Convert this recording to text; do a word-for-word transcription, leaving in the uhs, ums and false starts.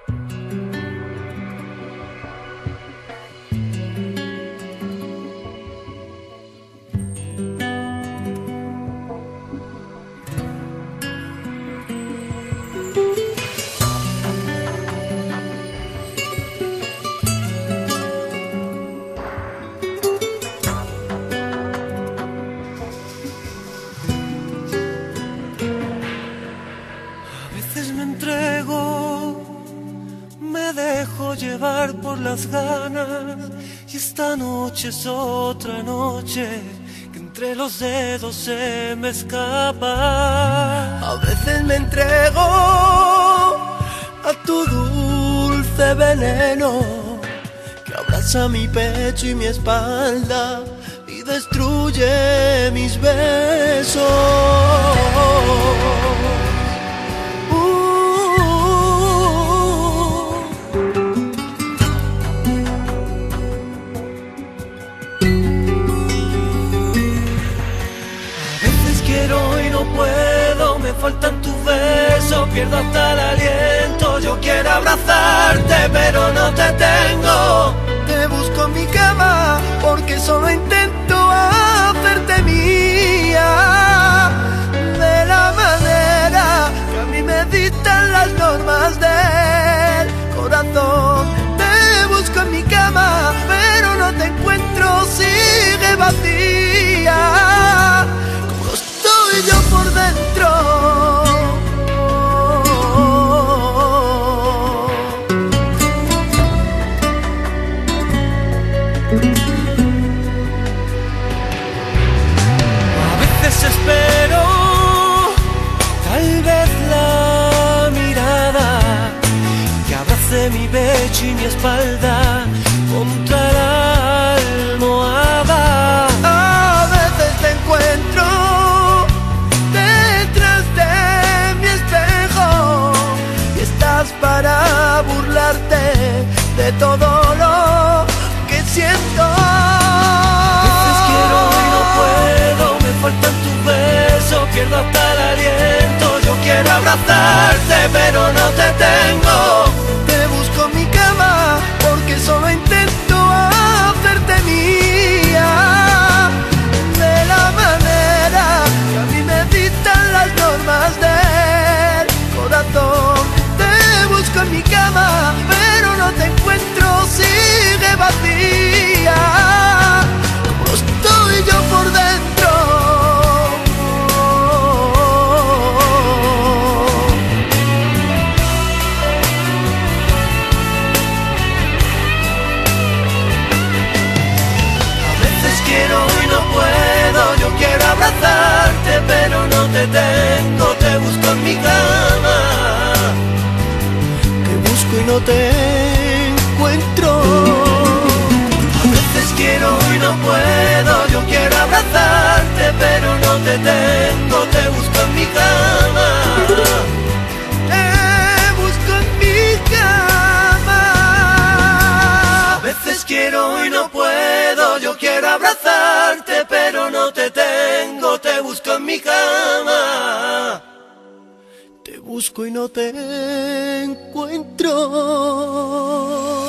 Llevar por las ganas y esta noche es otra noche que entre los dedos se me escapa. A veces me entrego a tu dulce veneno que abraza mi pecho y mi espalda y destruye mis besos. Faltan tus besos, pierdo hasta el aliento. Yo quiero abrazarte, pero no te tengo. Te busco en mi cama, porque solo intento hacerte mía. De la manera que a mí me dictan las normas del corazón. Te busco en mi cama, pero no te encuentro, sigue vacía. Como estoy yo por dentro. Espero, tal vez la mirada que abrace mi pecho y mi espalda contra la almohada. A veces te encuentro detrás de mi espejo y estás para burlarte de todo lo que siento. A veces quiero y no puedo, me faltan tus besos, pierdo hasta el aliento. Yo quiero abrazarte, pero no te tengo. Te busco en mi cama, porque solo intento hacerte mía. De la manera que a mí me dictan las normas del corazón. Te busco en mi cama, pero no te encuentro, sigue vacía. Como estoy yo por dentro. Abrazarte, pero no te tengo. Te busco en mi cama, te busco y no te encuentro. A veces quiero y no puedo. Yo quiero abrazarte, pero no te tengo. Te busco en mi cama, te busco en mi cama. A veces quiero y no puedo. Yo quiero abrazarte, pero no te tengo. Te busco en mi cama, te busco y no te encuentro.